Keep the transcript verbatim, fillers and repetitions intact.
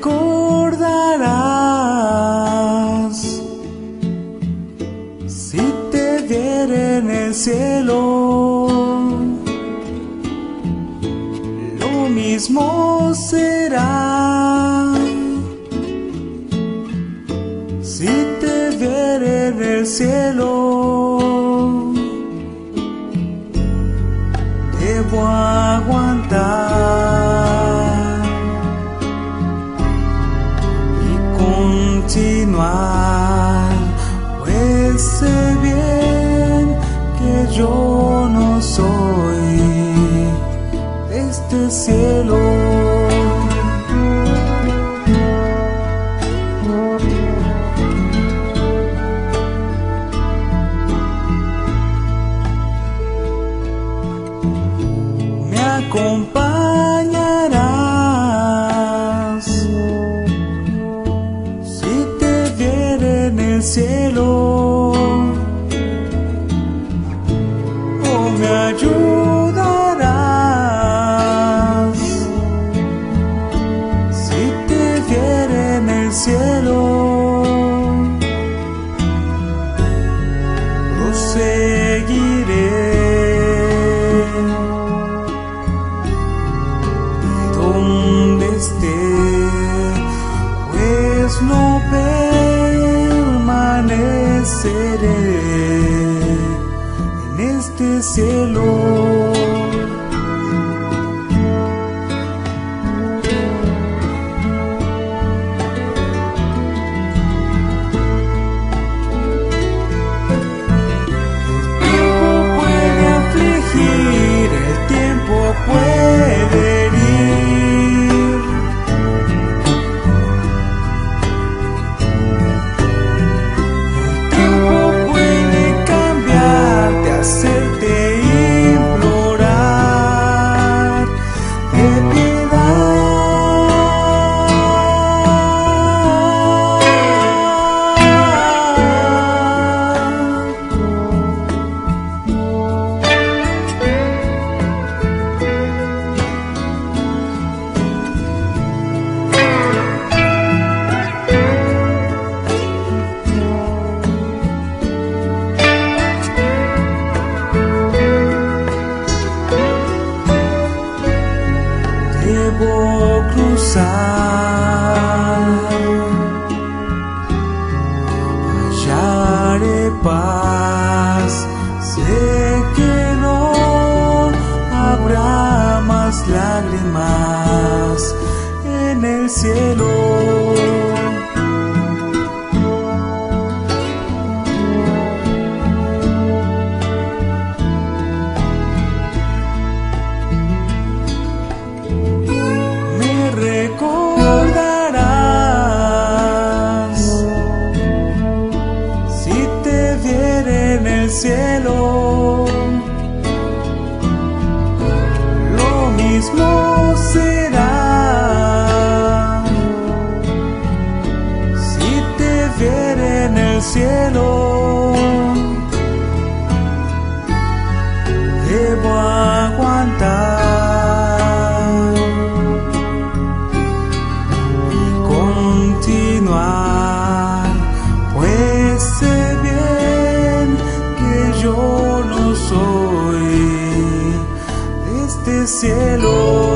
recordarás si te viera en el cielo. Lo mismo será si te viera en el cielo. Debo aguantar y continuar, pues sé bien que yo no soy de este cielo. Acompañarás si te viera en el cielo, o me ayudarás si te viera en el cielo. Proseguiré pues no permaneceré en este cielo. El tiempo puede afligir, el tiempo puede herir, hacerte implorar de debo cruzar, hallaré paz, sé que no habrá más lágrimas en el cielo. Recordarás si te viera en el cielo. Lo mismo será si te viera en el cielo. Debo aguantar, pues sé bien que yo no soy de este cielo.